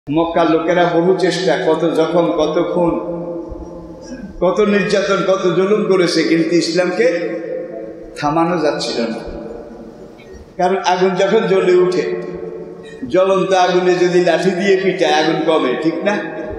মক্কার লোকেরা বহু চেষ্টা, কত জখম, কত খুন, কত নির্যাতন, কত জুলুম করেছে, কিন্তু ইসলামকে থামানো যাচ্ছিল না। কারণ আগুন যখন জ্বলে উঠে, জ্বলন্ত আগুনে যদি লাঠি দিয়ে পিটায় আগুন কমে, ঠিক না?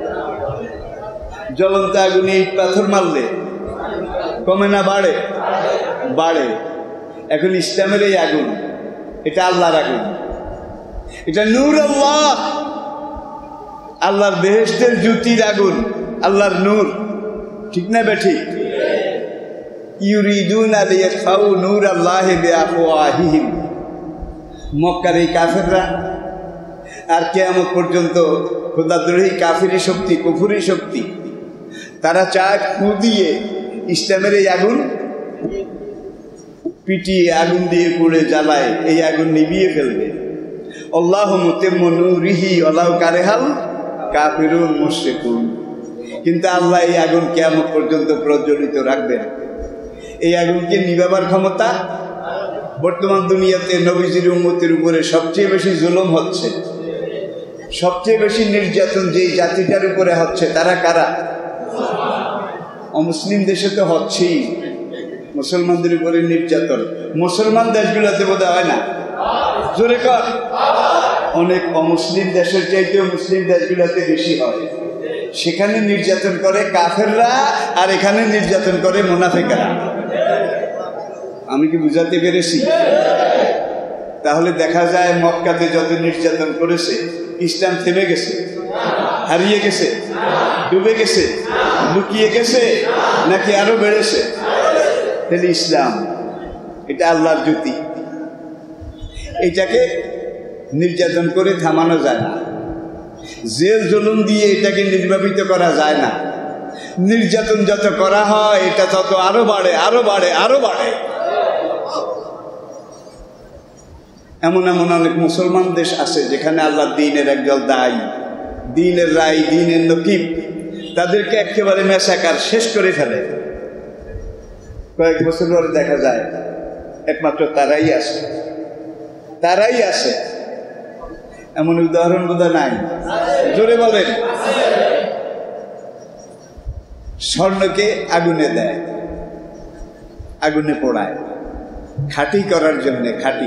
জ্বলন্ত আগুনে ইট পাথর মারলে কমে না বাড়ে? বাড়ে। এখন ইসলামের এই আগুন, এটা আল্লাহর আগুন, এটা নূর আল্লাহ, আল্লাহর বেহেশতের জ্যোতির আগুন, আল্লাহর নূর, ঠিক না বেঠিক? ইউরিদুনা লিয়াতফাউ নূর আল্লাহি বিআফওয়াহিহিম। মক্কার এই কাফেররা আর কিয়ামত পর্যন্ত খোদাদ্রোহী কাফিরি শক্তি, কুফরি শক্তি, তারা চায় ফু দিয়ে ইসলামের এই আগুন পিটিয়ে, আগুন দিয়ে পুড়ে জ্বালায়, এই আগুন নিভিয়ে ফেলবে। আল্লাহু মুতিম্মু নূরিহি ওয়ালাউ কারিহাল কাফিরুন মুশরিকুন। কিন্তু আল্লাহ এই আগুন কিয়ামত পর্যন্ত প্রজ্বলিত রাখবেন। এই আগুনকে নিভাবার ক্ষমতা বর্তমান দুনিয়াতে নবীজির উম্মতের উপরে সবচেয়ে বেশি জুলুম হচ্ছে, সবচেয়ে বেশি নির্যাতন যেই জাতিটার উপরে হচ্ছে, তারা কারা? অমুসলিম দেশে তো হচ্ছেই, মুসলমানদের উপরে নির্যাতন। মুসলমান দেশগুলোতে বোধ হয় না, জোরে কর। অনেক অমুসলিম দেশের চাইতেও মুসলিম দেশগুলোতে বেশি হয়। সেখানে নির্যাতন করে কাফেররা, আর এখানে নির্যাতন করে মুনাফিকরা। আমি কি বুঝাতে পেরেছি? তাহলে দেখা যায় মক্কাতে যত নির্যাতন করেছে, ইসলাম থেমে গেছে, হারিয়ে গেছে, ডুবে গেছে, লুকিয়ে গেছে, নাকি আরো বেড়েছে? তাহলে ইসলাম এটা আল্লাহর জ্যোতি, এটাকে নির্যাতন করে থামানো যায় না, জেল জুলুম দিয়ে এটাকে নির্বাপিত করা যায় না। নির্যাতন যত করা হয় এটা তত আরো বাড়ে, আরো বাড়ে, আরো বাড়ে। এমন এমন অনেক মুসলমান দেশ আছে যেখানে আল্লাহ দ্বীনের একজন দায়ী, দ্বীনের রায়, দ্বীনের নকিব, তাদেরকে একেবারে মেসাকার শেষ করে ফেলে। কয়েক বছর পরে দেখা যায় একমাত্র তারাই আছে, তারাই আছে। এমন উদাহরণ বোধহয় নাই, জোরে বলেন। স্বর্ণকে আগুনে দেয়, আগুনে পোড়ায়, খাঁটি করার জন্য। খাঁটি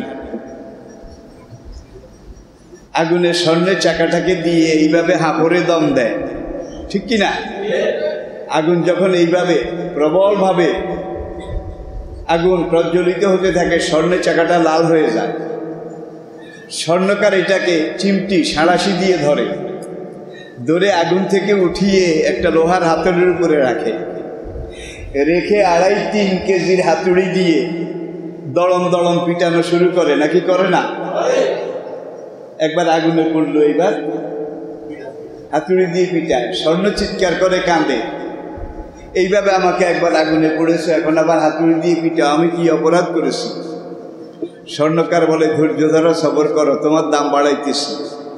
আগুনে স্বর্ণের চাকাটাকে দিয়ে এইভাবে হাঁপড়ে দম দেয়, ঠিক কিনা? আগুন যখন এইভাবে প্রবলভাবে আগুন প্রজ্বলিত হতে থাকে, স্বর্ণের চাকাটা লাল হয়ে যায়। স্বর্ণকার এটাকে চিমটি, সাঁড়াশি দিয়ে ধরে, ধরে আগুন থেকে উঠিয়ে একটা লোহার হাতুড়ির উপরে রাখে, রেখে 2.5-3 কেজির হাতুড়ি দিয়ে দড়ম দড়ম পিটানো শুরু করে, নাকি করে না? একবার আগুনে পড়লো, এবার হাতুড়ি দিয়ে পিটায়, স্বর্ণ চিৎকার করে কাঁদে, এইভাবে আমাকে একবার আগুনে পড়েছে, এখন আবার হাতুড়ি দিয়ে পিটাও, আমি কি অপরাধ করেছি? স্বর্ণকার বলে, ধৈর্য ধরো, সবর করো, তোমার দাম বাড়াইতেছি।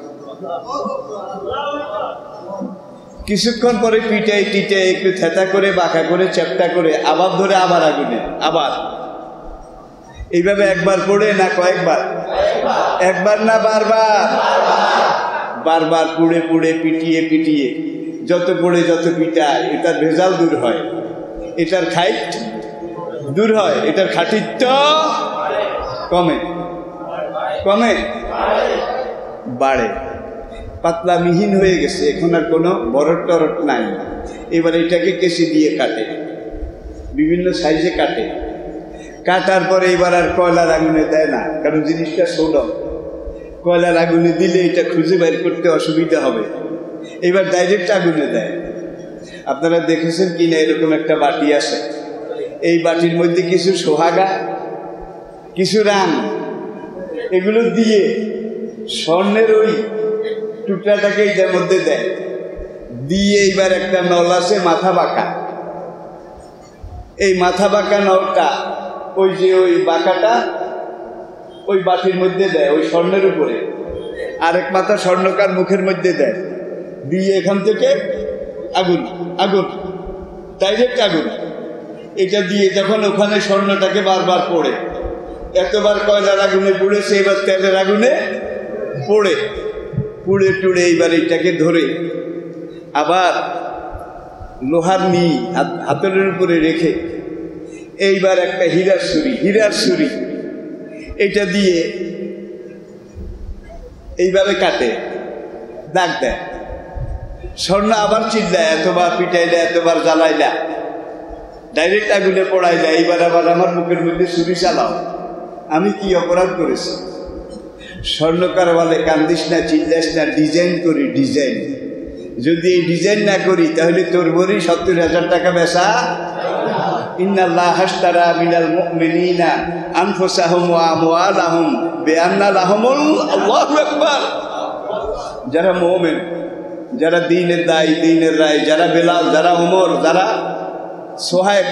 কিছুক্ষণ পরে পিটাই টিটে একটু থেতা করে, বাঁকা করে, চ্যাপটা করে আবার ধরে আবার আগুনে, আবার এইভাবে একবার পড়ে না কয়েকবার? একবার না বারবার? বারবার পুড়ে পুড়ে, পিটিয়ে পিটিয়ে, যত পড়ে যত পিটায়, এটার ভেজাল দূর হয়, এটার খাইট দূর হয়, এটার খাঁটিত্ব কমে, কমে, বাড়ে, পাতলা মিহিন হয়ে গেছে, এখন আর কোনো বরট টরট নাই। এবার এটাকে কেসি দিয়ে কাটে, বিভিন্ন সাইজে কাটে, কাটার পরে এবার আর কয়লার আগুনে দেয় না, কারণ জিনিসটা ছোট, কয়লার আগুনে দিলে এটা খুঁজে বের করতে অসুবিধা হবে। এবার ডাইরেক্ট আগুনে দেয়। আপনারা দেখেছেন কি না, এরকম একটা বাটি আছে, এই বাটির মধ্যে কিছু সোহাগা, কিছু রান, এগুলো দিয়ে স্বর্ণের ওই টুকরাটাকে এটার মধ্যে দেয়, দিয়ে এইবার একটা নল আছে মাথা বাঁকা, এই মাথা বাঁকা নলটা ওই যে ওই বাঁকাটা ওই বাটির মধ্যে দেয়, ওই স্বর্ণের উপরে, আরেক মাথা স্বর্ণকার মুখের মধ্যে দেয়, দিয়ে এখান থেকে আগুন, আগুন, ডাইরেক্ট আগুন, এটা দিয়ে যখন ওখানে স্বর্ণটাকে বারবার পড়ে, এতবার কয়লার আগুনে পুড়েছে, এবার তেলের আগুনে পড়ে, পুড়ে টুড়ে এইবার এইটাকে ধরে আবার লোহার নি হাতলের উপরে রেখে এইবার একটা হীরার ছুরি এইটা দিয়ে এইভাবে কাটে, দাগ দেয়। স্বর্ণ আবার চিল্লায়, এতবার পিটাইলা, এতবার জ্বালাইলা, ডাইরেক্ট আগুনে পড়াইলা, এইবার আবার আমার মুখের মধ্যে ছুরি চালাও, আমি কি অপরাধ করেছি? স্বর্ণকার বলে, কান্দিস না, চিল্লাস না, ডিজাইন করি, ডিজাইন। যদি এই ডিজাইন না করি তাহলে তোর বড়ি 70,000 টাকা বেচা। ইন্নাল্লাহ হাশতারা মিনাল মুমিনিনা আনফুসাহুম ওয়া আমওয়ালাহুম বিআন্না লাহুমুল আল্লাহু আকবার। যারা মুমিন, যারা দ্বীনের দায়ী, দ্বীনের রায়, যারা বেলাল, যারা ওমর, যারা সোহাইব,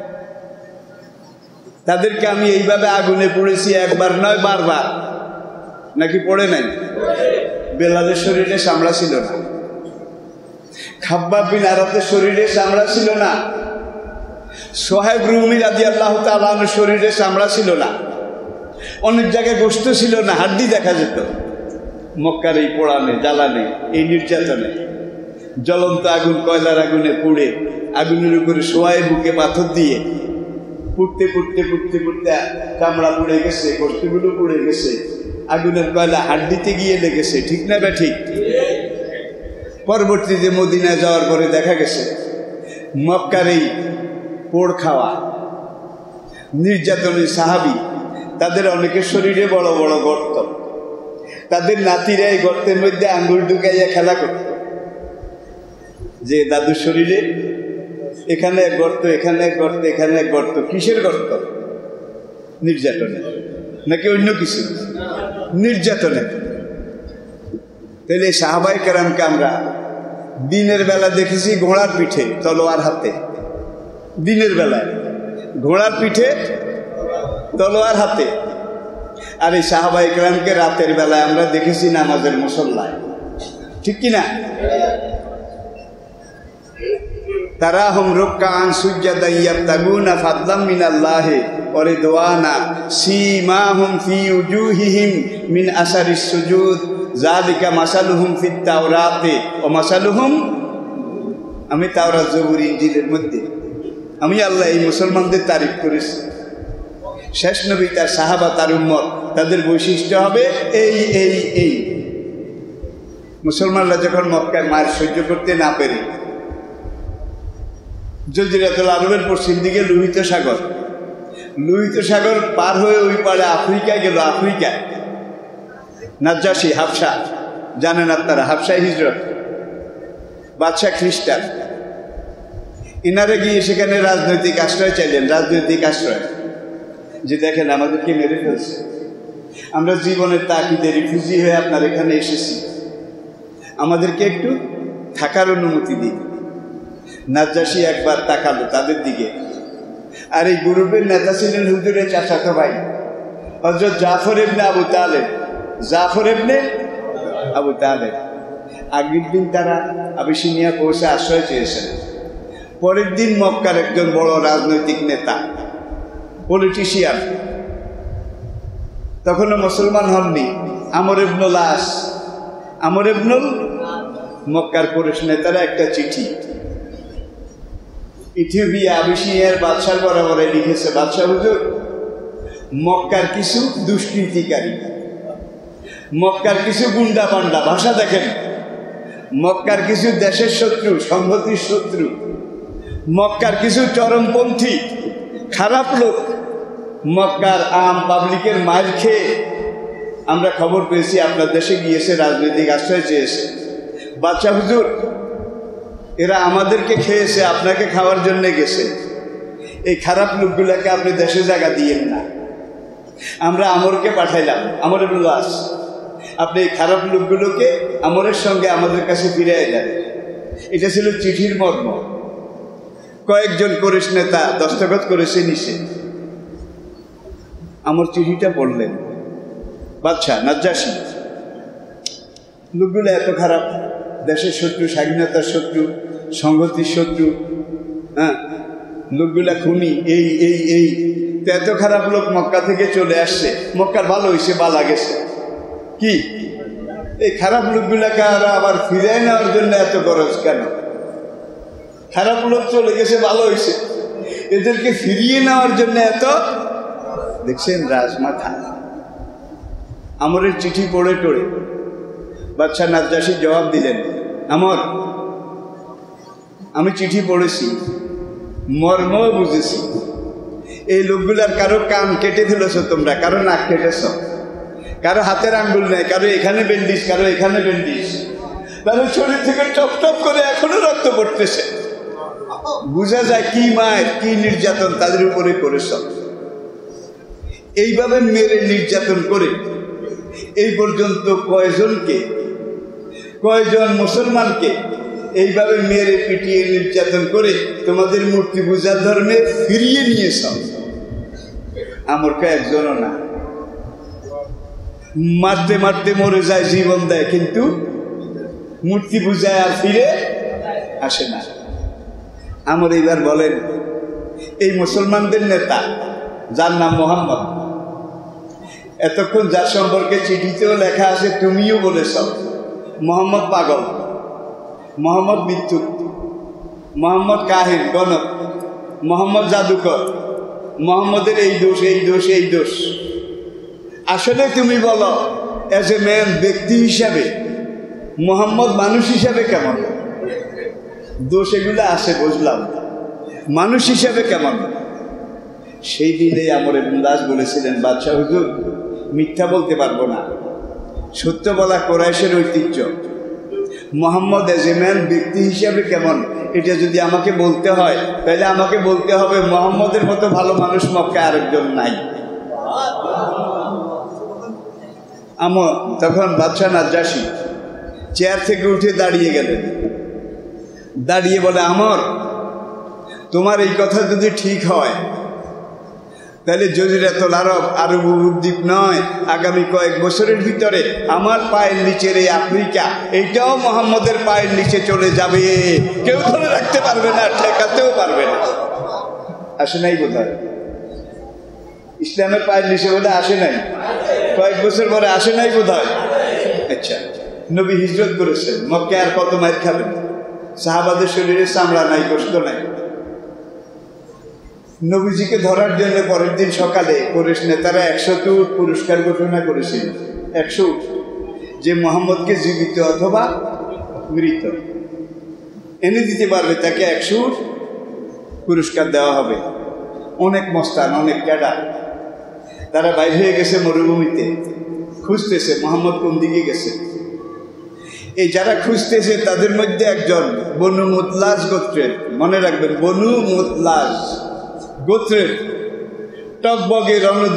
তাদেরকে আমি এইভাবে আগুনে পড়েছি, একবার নয় বারবার। নাকি পড়ে নাই? বেলালের শরীরে চামড়া ছিল না, খাব্বাব বিন আরাতের শরীরে চামড়া ছিল না, সোহাইব রুমি রাদিয়াল্লাহু তাআলা আনহুর শরীরে চামড়া ছিল না, অনেক জায়গায় গোশত ছিল না, হাড্ডি দেখা যেত। মক্কার এই পোড়ানে, জ্বালানে, এই নির্যাতনে, জ্বলন্ত আগুন, কয়লার আগুনে পুড়ে, আগুনের উপরে সোহাইব বুকে পাথর দিয়ে পুড়তে পুড়তে পুড়তে পুড়তে চামড়া পুড়ে গেছে, গোশতগুলো পুড়ে গেছে, আগুনের কয়লা হাড্ডিতে গিয়ে লেগেছে। ঠিক না বে ঠিক? পরবর্তীতে মদিনায় যাওয়ার পরে দেখা গেছে মক্কার এই পোড় খাওয়া নির্যাতনের সাহাবী, তাদের অনেকের শরীরে বড় বড় গর্ত, তাদের নাতিরা এই গর্তের মধ্যে আঙ্গুল ঢুকাইয়া খেলা করত, যে দাদুর শরীরে এখানে এক গর্ত, এখানে এক গর্ত, এখানে এক গর্ত। কিসের গর্ত? নির্যাতনে, নাকি অন্য কিছু? নির্যাতনে। তাহলে সাহাবায়ে কেরামকে আমরা দিনের বেলা দেখেছি ঘোড়ার পিঠে তলোয়ার হাতে, দিনের বেলায় ঘোড়ার পিঠে তলোয়ার হাতে। আর এই সাহাবায়ে কেরামকে রাতের বেলায় আমরা দেখেছি নামাজের মুসল্লায়। ঠিক কিনা? তারাহুম রুকআন সুজদান ইয়াবতাগুনা ফাদলাম মিনাল্লাহি ওয়া রিদওয়ানা সীমাহুম ফি উজুহিহিম মিন আসারিস সুজুদ যালিকা মাসালুহুম ফিত তাওরাতি ওয়া মাসালুহুম। আমি তাওরাত, জবুর, ইনজিলের মধ্যে আমি আল্লাহ এই মুসলমানদের তারিফ করেছি। শেষ নবী, তার সাহাবা, তার উম্মত, তাদের বৈশিষ্ট্য হবে এই এই এই। মুসলমানরা যখন মক্কার মায়ের সহ্য করতে না পেরে জজিরাতুল আরবের পশ্চিম দিকে লোহিত সাগর পার হয়ে ওই পারে আফ্রিকায় গেল। আফ্রিকায় নাজ্জাশী, হাবশা, জানেন আপনারা, হাবশায় হিজরত, বাদশাহ খ্রিস্টান। ইনারে গিয়ে সেখানে রাজনৈতিক আশ্রয় চাইলেন, রাজনৈতিক আশ্রয়, যে দেখেন আমাদেরকে মেরে ফেলছে, আমরা জীবনের তাকিদে রিফিউজি হয়ে আপনার এখানে এসেছি, আমাদেরকে একটু থাকার অনুমতি দিন। নাজ্জাশী একবার তাকালো তাদের দিকে, আর এই গ্রুপের নেতা ছিলেন হুজুরের চাচাতো ভাই হযরত জাফর ইবনে আবু তালেব। জাফর ইবনে আবু তালেব আগের দিন তারা আবিসিনিয়া পৌঁছে আশ্রয় চেয়েছেন। পরের দিন মক্কার একজন বড় রাজনৈতিক নেতা, পলিটিশিয়ান, তখনও মুসলমান হননি, আমর ইবনুল আস, আমর ইবনুল, মক্কার কুরাইশ নেতারা একটা চিঠি ইথিওপিয়া আবিসিনিয়ার বাদশার বরাবরে লিখেছে, বাদশাহ হুজুর, মক্কার কিছু দুষ্কৃতিকারী, মক্কার কিছু গুন্ডা পান্ডা, ভাষা দেখেন, মক্কার কিছু দেশের শত্রু, সংহতির শত্রু, মক্কার কিছু চরমপন্থী খারাপ লোক মক্কার আম পাবলিকের মার খেয়ে আমরা খবর পেয়েছি আপনার দেশে গিয়েছে, রাজনৈতিক আশ্রয় চেয়েছে। বাদশাহ হুজুর, এরা আমাদেরকে খেয়েছে, আপনাকে খাওয়ার জন্য গেছে, এই খারাপ লোকগুলোকে আপনি দেশে জায়গা দিয়েন না। আমরা আমরকে পাঠাইলাম, আমর ইবনুল আস, আপনি এই খারাপ লোকগুলোকে আমরের সঙ্গে আমাদের কাছে ফিরিয়ে দেন। এটা ছিল চিঠির মর্ম। কয়েকজন কুরাইশ নেতা দস্তখত করেছে নিচে। আমর চিঠিটা পড়লেন, বাদশাহ নাজ্জাশী, লোকগুলো এত খারাপ, দেশের শত্রু, স্বাধীনতার শত্রু, সংহতির শত্রু, হ্যাঁ, লোকগুলা খুনি, এই এই এই, তো এত খারাপ লোক মক্কা থেকে চলে আসছে, মক্কার ভালো হয়েছে, বালা গেছে, কি এই খারাপ লোকগুলাকে আবার ফিরিয়ে নেওয়ার জন্য এত খরচ কেন? খারাপ লোক চলে গেছে, ভালো হয়েছে, এদেরকে ফিরিয়ে নেওয়ার জন্য এত। দেখছেন রাজমাথা। আমরের চিঠি পড়ে টড়ে বাদশাহ নাজ্জাশী জবাব দিলেন, আমি চিঠি পড়েছি, মর্মও বুঝেছি। এই লোকগুলার কারো কান কেটে ফেলেছ তোমরা, কারো নাক কেটেছ, কারো হাতের আঙ্গুল নেই, কারো এখানে বেন্ডিস, কারো এখানে বেন্ডিস, কারো শরীর থেকে টপ টপ করে এখনো রক্ত পড়তেছে। বোঝা যায় কি মায়ের কি নির্যাতন তাদের উপরে করেছ। এইভাবে মেরে নির্যাতন করে এই পর্যন্ত কয়জন মুসলমানকে এইভাবে মেরে পিটিয়ে নির্যাতন করে তোমাদের মূর্তি পূজার ধর্মে ফিরিয়ে নিয়েছ। আমার একজনও না, মারতে মারতে মরে যায়, জীবন দেয়, কিন্তু মূর্তি পূজায় আর ফিরে আসে না। আমার এইবার বলেন, এই মুসলমানদের নেতা যার নাম মোহাম্মদ, এতক্ষণ যার সম্পর্কে চিঠিতেও লেখা আছে, তুমিও বলেছ মোহাম্মদ পাগল, মোহাম্মদ মৃত্যু, মোহাম্মদ কাহিন গণক, মোহাম্মদ জাদুকর, মোহাম্মদের এই দোষ, এই দোষ, এই দোষ। আসলে তুমি বলো, অ্যাজ এ ম্যান, ব্যক্তি হিসাবে মোহাম্মদ মানুষ হিসাবে কেমন? দোষ এগুলো আছে বুঝলাম, মানুষ হিসাবে কেমন? সেই দিনে আমর ইবনে দাস বলেছিলেন, বাদশাহ হুজুর, মিথ্যা বলতে পারবো না, সত্য বলা কোরাইশের ঐতিহ্য। মোহাম্মদ এজ এ ম্যান, ব্যক্তি হিসাবে কেমন, এটা যদি আমাকে বলতে হয়, তাহলে আমাকে বলতে হবে মোহাম্মদের মতো ভালো মানুষ মক্কায় আরেকজন নাই। তখন বাদশাহ নাজ্জাশী চেয়ার থেকে উঠে দাঁড়িয়ে গেলেন, দাঁড়িয়ে বলে, তোমার এই কথা যদি ঠিক হয়, তাহলে জজিরাতুল আরব, আরব উপদ্বীপ নয়, আগামী কয়েক বছরের ভিতরে আমার পায়ের নিচের এই আফ্রিকা, এইটাও মোহাম্মদের পায়ের নিচে চলে যাবে, কেউ ধরে রাখতে পারবে না, ঠেকাতেও পারবে না। আসে নাই বোধ হয়, ইসলামের পায়ের নিচে বলে আসে নাই, কয়েক বছর পরে আসে নাই বোধ হয়। আচ্ছা, নবী হিজরত করেছেন, মক্কায় আর কত মাইর খাবেন, সাহাবাদের শরীরে চামড়া নাই, গোশত নাই। নবীজিকে ধরার জন্য পরের দিন সকালে কুরাইশ নেতারা 100 উট পুরস্কার ঘোষণা করেছিল, 100 উট, যে মোহাম্মদকে জীবিত অথবা মৃত এনে দিতে পারবে তাকে 100 উট পুরস্কার দেওয়া হবে। অনেক মস্তান, অনেক ক্যাডার, তারা বাইরে হয়ে গেছে মরুভূমিতে, খুঁজতেছে মোহাম্মদ কোন দিকে গেছে। এই যারা খুঁজতেছে তাদের মধ্যে একজন বনু মুতলাজ গোত্রের, মনে রাখবেন, বনু মুতলাজ গোত্রের টকবগে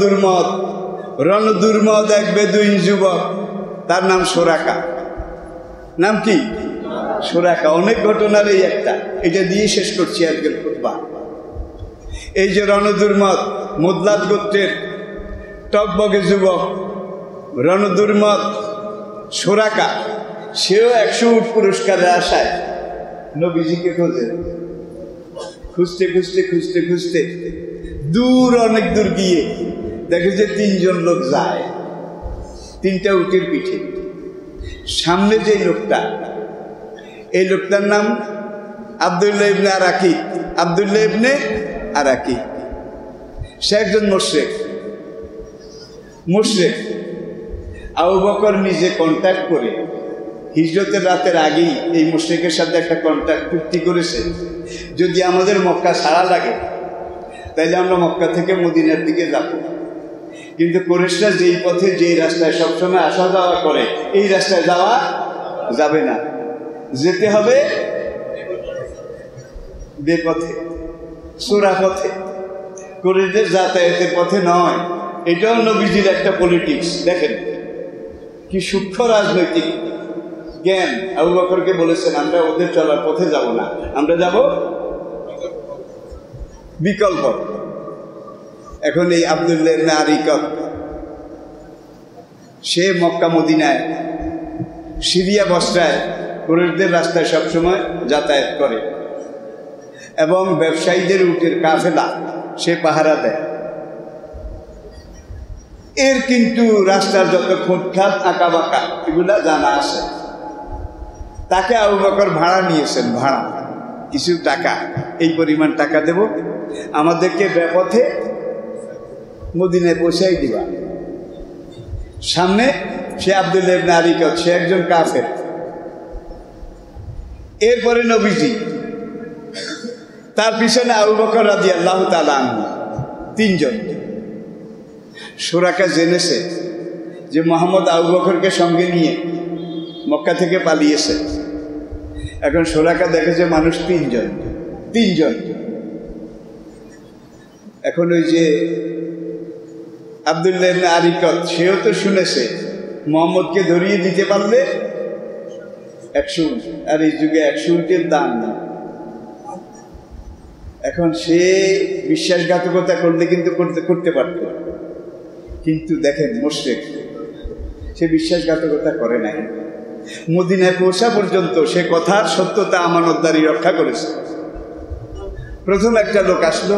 রণদুর্মদ এক বেদুইন যুবক, তার নাম সোরাকা। নাম কি? সোরাকা। অনেক ঘটনার এই একটা, এটা দিয়ে শেষ করছি আজকের খুতবা। এই যে রণদুর্মদ মুতলাজ গোত্রের টকবগে যুবক রণদুর্মদ সোরাকা, সেও 100 উট পুরস্কারের আশায় নবীজিকে খোঁজে। খুঁজতে খুঁজতে খুঁজতে খুঁজতে দূর, অনেক দূর গিয়ে দেখে যে 3 জন লোক যায়, 3টা উটের পিঠে। সামনে যে লোকটা, এই লোকটার নাম আব্দুল্লাহ ইবনে আরাকি। আব্দুল্লাহ ইবনে আরাকি, সে একজন মুশরিক। আবু বকর নিজে কন্ট্যাক্ট করে হিজরতের রাতের আগেই এই মুশরিকের সাথে একটা কন্ট্যাক্ট চুক্তি করেছে, যদি আমাদের মক্কা ছাড়া লাগে তাইলে আমরা মক্কা থেকে মদিনার দিকে যাব, কিন্তু কুরাইশরা যেই পথে, যেই রাস্তায় সবসময় আসা যাওয়া করে, এই রাস্তায় যাওয়া যাবে না, যেতে হবে বেপথে, চোরা পথে, কুরাইশদের যাতায়াতের পথে নয়। এটাও নবীজির একটা পলিটিক্স। দেখেন কি সূক্ষ্ম রাজনৈতিক জ্ঞান। আবু বকরকে বলেছেন, আমরা ওদের চলার পথে যাব না, আমরা যাব বিকল্প। এখন এই আব্দুল্লাহ ইবনে আরিকত, সে মক্কা মদিনায় সিরিয়া বস্ত্রায় কুরাইশদের রাস্তায় সবসময় যাতায়াত করে এবং ব্যবসায়ীদের উটের কাফেলা সে পাহারা দেয়। এর কিন্তু রাস্তার যত খুঁটখাট আঁকা বাঁকা এগুলা জানা আছে। তাকে আবু বকর ভাড়া নিয়েছেন, ভাড়া কিছু টাকা, এই পরিমাণ টাকা দেব, আমাদেরকে বেপথে মদিনায় পৌঁছাই দিবা। সামনে সে আব্দুল্লাহ ইবনে আরিকত, সে একজন কাফের। এরপরে নবীজি, তার পিছনে আবু বকর রাদিয়াল্লাহু তাআলা আনহু, তিনজন। সুরাকা জেনেছে যে মুহাম্মদ আবু বকরকে সঙ্গে নিয়ে মক্কা থেকে পালিয়েছে। এখন সুরাকা দেখেছে মানুষ তিনজন। এখন ওই যে আব্দুল্লাহ ইবনে আরিকত, সেও তো শুনেছে মুহাম্মদকে ধরিয়ে দিতে পারলে 100 উট, আর এই যুগে 100 উটের দাম না। এখন সে বিশ্বাসঘাতকতা করলে কিন্তু করতে পারত, কিন্তু দেখেন মুশরিক, সে বিশ্বাসঘাতকতা করে নাই। মদিনায় পৌঁছা পর্যন্ত সে কথার সত্যতা আমানতদারি রক্ষা করেছে। প্রথম একটা লোক আসলো,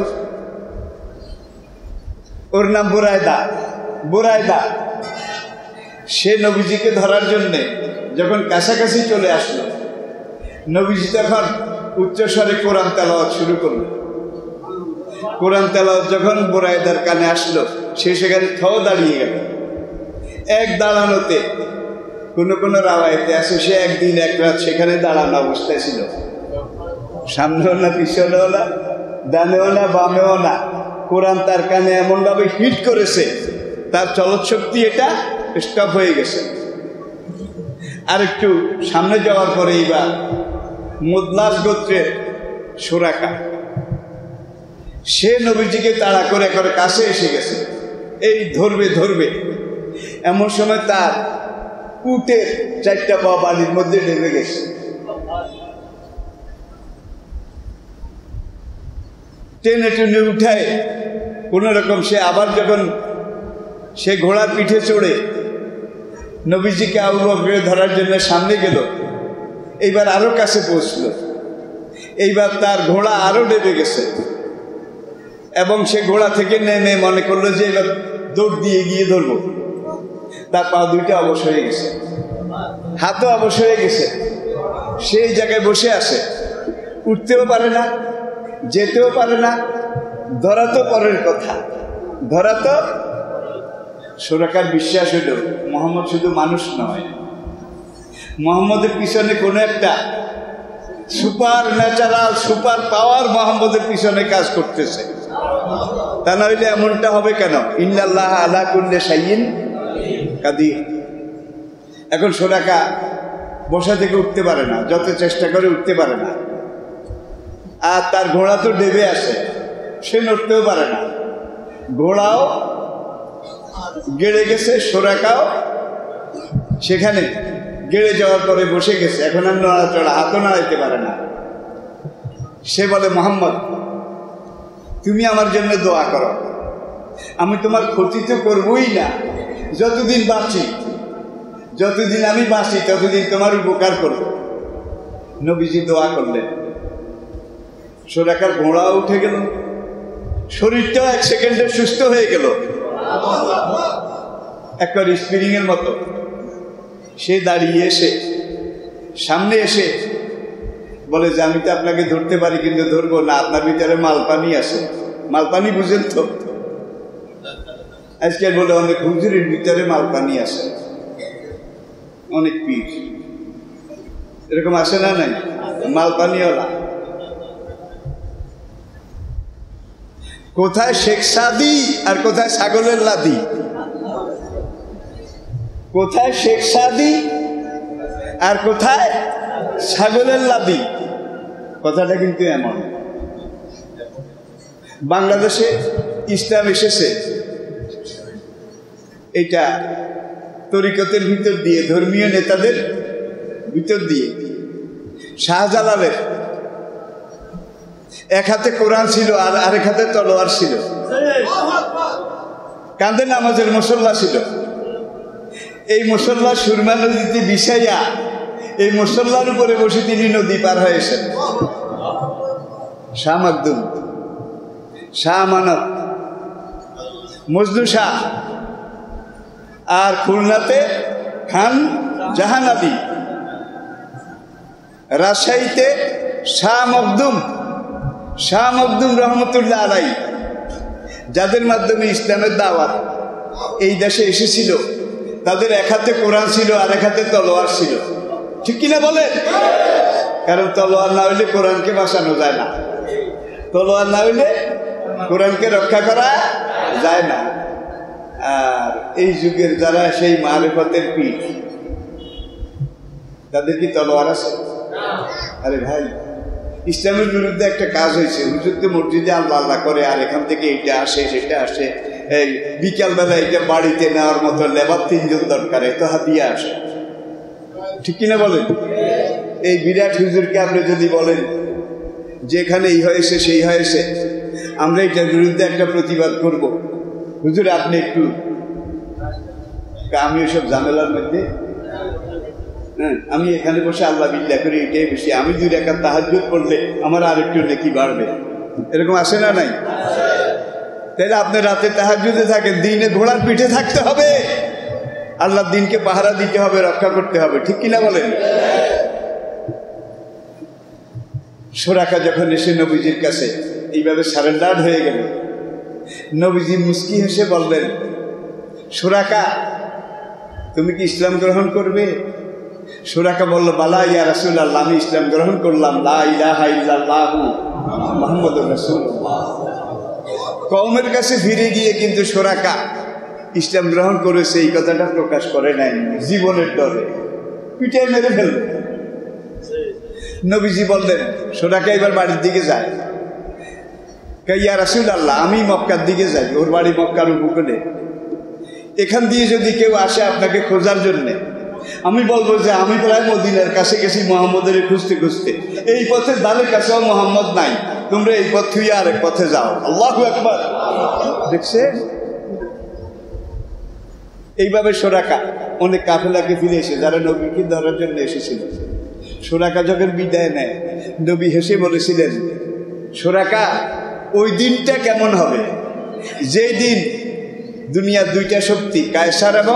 ওর নাম বুরায়দা। সে নবীজিকে ধরার জন্যে যখন কাছাকাছি চলে আসলো, নবীজি তখন উচ্চস্বরে কোরআন তেলাওয়াত শুরু করলো। কোরআন তেলাওয়াত যখন বুরায়দার কানে আসলো, সে সেখানে দাঁড়িয়ে গেল। এক দাঁড়ানোতে কোনো রাওয়ায়েতে আছে সে একদিন এক রাত সেখানে দাঁড়ানো অবস্থায় ছিল। সামনেও না, পিছনেও না, ডানেও না, বামেও না। কোরআন তার কানে এমনভাবে হিট করেছে, তার চলৎ শক্তি এটা স্টপ হয়ে গেছে। আর একটু সামনে যাওয়ার পরে এইবার মুদলাস গোত্রের সুরাকা, সে নবীজিকে তাড়া করে কাছে এসে গেছে, এই ধরবে। এমন সময় তার উটের 4টা পা বালির মধ্যে ডেবে গেছে। টেনে উঠায় কোন রকম সে আবার যখন সে ঘোড়ার পিঠে চড়ে নবীজিকে আবু বকরকে ধরার জন্য সামনে গেল, এইবার আরো কাছে পৌঁছল। এইবার তার ঘোড়া আরো ডেবে গেছে এবং সে ঘোড়া থেকে নেমে মনে করলো যে এবার দৌড় দিয়ে গিয়ে ধরবো। তার পা দুইটা অবশ হয়ে গেছে, হাতও অবশ হয়ে গেছে। সেই জায়গায় বসে আছে, উঠতেও পারে না, যেতেও পারে না। ধরা তো পরের কথা, ধরা তো। সুরাকার বিশ্বাস হইল মুহাম্মদ শুধু মানুষ নয়, মুহাম্মদের পিছনে কোনো একটা সুপার ন্যাচারাল, সুপার পাওয়ার মুহাম্মদের পিছনে কাজ করতেছে। তা না হইলে এমনটা হবে কেন? ইন্নাল্লাহ আলা কুল্লি শাইইন কাদির। এখন সুরাকা বসা থেকে উঠতে পারে না, যত চেষ্টা করে উঠতে পারে না। আর তার ঘোড়া তো ডেবে আসে, সে নড়তেও পারে না। ঘোড়াও গেড়ে গেছে, সুরাকাও সেখানে গেড়ে যাওয়ার পরে বসে গেছে। এখন আর নড়াচড়া, হাতও নাড়াইতে পারে না। সে বলে, মুহাম্মদ তুমি আমার জন্য দোয়া করো, আমি তোমার ক্ষতি তো করবই না। যতদিন আমি বাঁচি ততদিন তোমার উপকার করব। নবীজি দোয়া করলেন। সুরাকার ঘোড়া উঠে গেল, শরীরটাও 1 সেকেন্ডে সুস্থ হয়ে গেল, একটা স্প্রিং এর মতো। সে দাঁড়িয়ে এসে সামনে এসে বলে যে আমি তো আপনাকে ধরতে পারি, কিন্তু ধরবো না, আপনার ভিতরে মালপানি আছে। মালপানি বুঝেন তো? আজকে বলে অনেক হুজুরের ভিতরে মালপানি আছে, অনেক পীর এরকম আসে না? নাই, মালপানিওয়ালা। কোথায় শেখ সাদি আর কোথায় ছাগলের লাদি? কোথায় শেখ সাদি আর কোথায় ছাগলের লাদি? কথাটা কিন্তু এমন। বাংলাদেশে ইসলাম এসেছে এটা তরিকতের ভিতর দিয়ে, ধর্মীয় নেতাদের ভিতর দিয়ে। শাহজালালের এক হাতে কোরআন ছিল আর আরেক হাতে তলোয়ার ছিল, কাঁধে নামাজের মুসল্লা ছিল। এই মুসল্লা সুরমা নদীতে বিছাইয়া এই মুসল্লার উপরে বসে তিনি নদী পার হয়েছেন। শাহ মাকদুম, শাহ আমানত, মজনু শাহ, আর খুলনাতে খান জাহান আলী, রাজশাহীতে শাহ মখদুম রহমতুল্লাহ আলাই, যাদের মাধ্যমে ইসলামের দাওয়াত এই দেশে এসেছিল, তাদের এক হাতে কোরআন ছিল আর এক হাতে তলোয়ার ছিল। ঠিক কিনা বলে? কারণ তলোয়ার না হইলে কোরআনকে বাঁচানো যায় না, তলোয়ার না হইলে কোরআনকে রক্ষা করা যায় না। আর এই যুগের যারা সেই মারিফতের পীর, তাদের কি তলোয়ার আছে? আরে ভাই, ইসলামের বিরুদ্ধে একটা কাজ হয়েছে। হুজুর তো মসজিদে আল্লাহ আল্লাহ করে, আর এখান থেকে এটা আসে সেটা আসে, এই বিকালবেলা এটা বাড়িতে নেওয়ার মতো লেবার 3 জন দরকার, এত হাতিয়া আসে। ঠিক কিনা বলেন? এই বিরাট হুজুরকে আপনি যদি বলেন যে এখানে এই হয়েছে সেই হয়েছে, আমরা এটার বিরুদ্ধে একটা প্রতিবাদ করব, হুজুর আপনি একটু, আমি ওইসব ঝামেলার মধ্যে, হ্যাঁ আমি এখানে বসে আল্লাহ বিল্লাহ করি, এটাই বেশি, আমি 2 রাকাত তাহাজ্জুদ পড়লে আমার আরেকটু নেকি বাড়বে, এরকম আসে না? নাই? তাইলে আপনি রাতে তাহাজ্জুদে থাকেন, দিনে ঘোড়ার পিঠে থাকতে হবে, আল্লাহর দিনকে পাহারা দিতে হবে, রক্ষা করতে হবে। ঠিক কিনা বলেন? সুরাকা যখন এসে নবীজির কাছে এইভাবে সারেন্ডার হয়ে গেল, নবীজি মুস্কি হেসে বললেন, সুরাকা তুমি কি ইসলাম গ্রহণ করবে? সুরাকা বলল, বালা ইয়া রাসূলুল্লাহ, আমি ইসলাম গ্রহণ করলাম, লা ইলাহা ইল্লাল্লাহু মুহাম্মাদুর রাসূলুল্লাহ। কওমের কাছে ফিরে গিয়ে কিন্তু সুরাকা ইসলাম গ্রহণ করেছে এই কথাটা প্রকাশ করে নাই, জীবনের ডরে পিঠে মেরে ফেলল। নবীজি বললেন, সুরাকা এবার বাড়ির দিকে যায়। ইয়া রাসূলুল্লাহ, আমি মক্কার দিকে যাই, ওর বাড়ি মক্কার উপকূলে, এখান দিয়ে যদি কেউ আসে আপনাকে খোঁজার জন্যে, আমি বলবো যে আমি প্রায় মদিনার কাছে গেছি মোহাম্মদের খুঁজতে খুঁজতে, এই পথের ধারের কাছেও মোহাম্মদ নাই, তোমরা এই পথ থুয়ে আরেক পথে যাও। আল্লাহু আকবার। দেখছে এইভাবে সুরাকা অনেক কাফেলাকে ফিরে এসে, যারা নবীকে ধরার জন্য এসেছিল, সুরাকা যখন বিদায় নেয়, নবী হেসে বলেছিলেন, সুরাকা ওই দিনটা কেমন হবে যেই দিন দুনিয়ার 2টা শক্তি, কায়সার এবং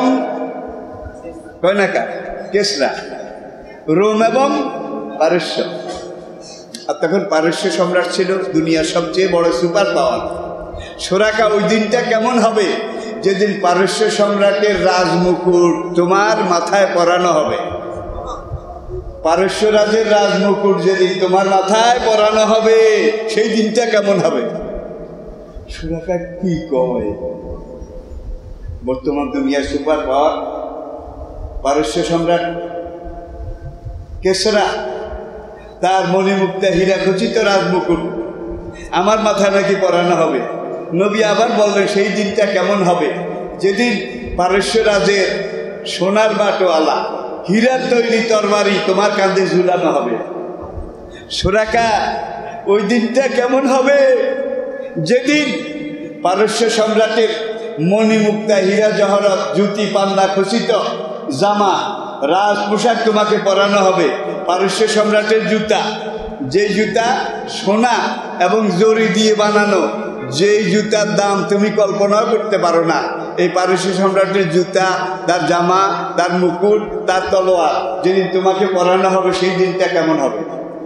কেসরা, রোম এবং পারস্য, আর তখন পারস্য সম্রাট ছিল দুনিয়ার সবচেয়ে বড় সুপার পাওয়ার। সুরাকা ওই দিনটা কেমন হবে যেদিন পারস্য সম্রাটের রাজমুকুট তোমার মাথায় পরানো হবে, পারস্য রাজের রাজমুকুট যেদিন তোমার মাথায় পরানো হবে, সেই দিনটা কেমন হবে? সুরাকা কি কয়, বর্তমান দুনিয়ার সুপার পাওয়ার পারস্য সম্রাট কেসরা, তার মণিমুক্তা হীরা খচিত রাজমুকুট আমার মাথায় নাকি পরানো হবে। নবী আবার বললেন, সেই দিনটা কেমন হবে যেদিন পারস্য রাজের সোনার বাটোয়ালা হীরার তৈরি তরবারি তোমার কাঁধে ঝুলানো হবে। সুরাকা ওই দিনটা কেমন হবে যেদিন পারস্য সম্রাটের মণিমুক্তা হীরা জহরত জুতি পান্না খচিত জামা রাজ পোশাক তোমাকে পরানো হবে। পারস্য সম্রাটের জুতা, যে জুতা সোনা এবং জরি দিয়ে বানানো, যেই জুতার দাম তুমি কল্পনাও করতে পারো না, এই পারস্য সম্রাটের জুতা, তার জামা, তার মুকুট, তার তলোয়ার যেদিন তোমাকে পরানো হবে, সেই দিনটা কেমন হবে?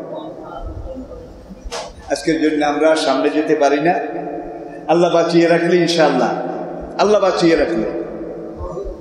আজকের জন্য আমরা সামনে যেতে পারি না, আল্লাহ বাঁচিয়ে রাখলে ইনশাআল্লাহ, আল্লাহ বাঁচিয়ে রাখলে